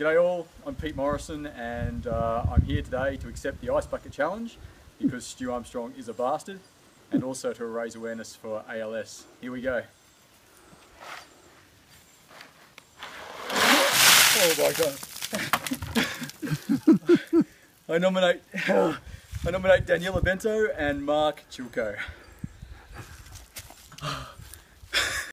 G'day all, I'm Pete Morrison and I'm here today to accept the Ice Bucket Challenge because Stu Armstrong is a bastard, and also to raise awareness for ALS. Here we go. Oh my god. I nominate Daniela Bento and Mark Chilco.